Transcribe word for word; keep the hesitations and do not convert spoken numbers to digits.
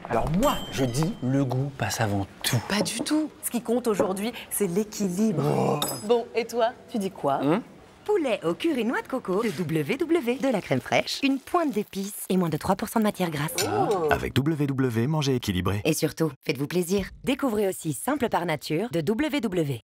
Alors moi, je dis le goût passe avant tout. Pas du tout. Ce qui compte aujourd'hui, c'est l'équilibre. Oh. Bon, et toi, tu dis quoi? Hum Poulet au curry noix de coco de W W. De la crème fraîche, une pointe d'épices et moins de trois pour cent de matière grasse. Oh. Avec W W, mangez équilibré. Et surtout, faites-vous plaisir. Découvrez aussi Simple par nature de W W.